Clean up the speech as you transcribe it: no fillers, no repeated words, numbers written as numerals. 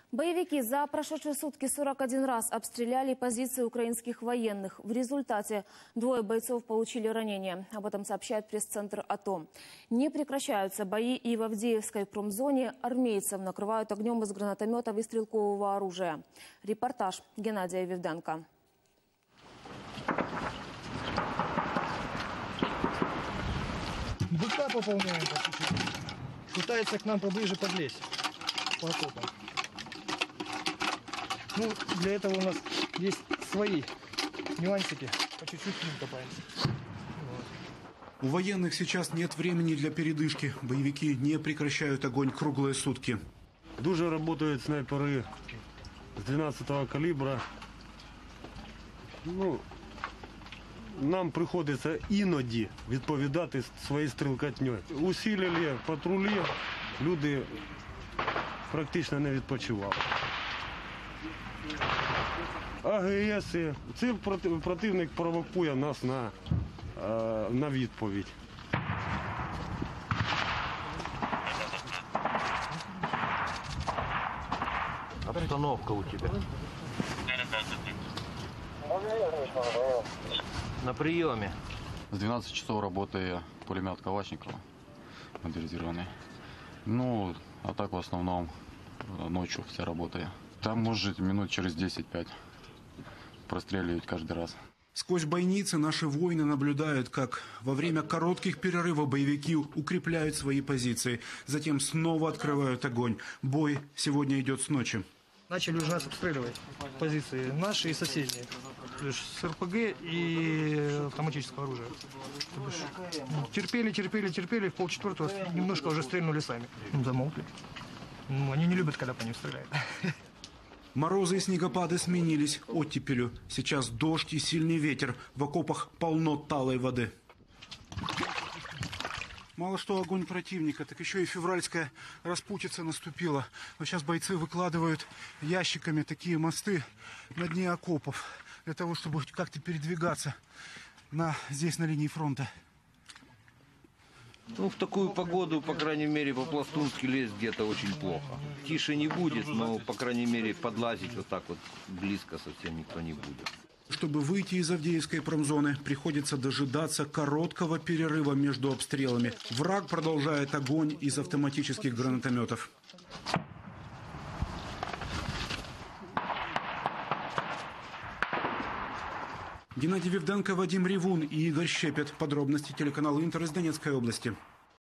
Боевики за прошедшие сутки 41 раз обстреляли позиции украинских военных. В результате 2 бойцов получили ранения. Об этом сообщает пресс-центр АТО. Не прекращаются бои и в Авдеевской промзоне. Армейцев накрывают огнем из гранатометов и стрелкового оружия. Репортаж Геннадия Вивденко. БК пополняем по чуть-чуть. Пытается к нам поближе подлезть по окопам. Ну, для этого у нас есть свои нюансики. По чуть-чуть к ним копаемся. У военных сейчас нет времени для передышки. Боевики не прекращают огонь круглые сутки. Дуже работают снайпери з 12-го калібра. Нам приходиться іноді відповідати своєю стрілкатнею. Усилили патрулі, люди практично не відпочивали. АГС. Це противник провокує нас на відповідь. Обстановка у тебя? На приеме. С 12 часов работает пулемет Калашникова, модернизированный. Ну, а так в основном ночью вся работает. Там может минут через 10-5 простреливать каждый раз. Сквозь бойницы наши воины наблюдают, как во время коротких перерывов боевики укрепляют свои позиции. Затем снова открывают огонь. Бой сегодня идет с ночи. Начали уже нас обстреливать. Позиции наши и соседние. С РПГ и автоматического оружия. Терпели. В 3:30 немножко уже стрельнули сами. Замолкли. Они не любят, когда по ним стреляют. Морозы и снегопады сменились оттепелью. Сейчас дождь и сильный ветер. В окопах полно талой воды. Мало что огонь противника, так еще и февральская распутица наступила. Но сейчас бойцы выкладывают ящиками такие мосты на дне окопов, для того, чтобы как-то передвигаться здесь на линии фронта. Ну, в такую погоду, по крайней мере, по-пластунски лезть где-то очень плохо. Тише не будет, но, по крайней мере, подлазить вот так вот близко совсем никто не будет. Чтобы выйти из Авдеевской промзоны, приходится дожидаться короткого перерыва между обстрелами. Враг продолжает огонь из автоматических гранатометов. Геннадий Вивденко, Вадим Ревун и Игорь Щепет. Подробности телеканала Интер из Донецкой области.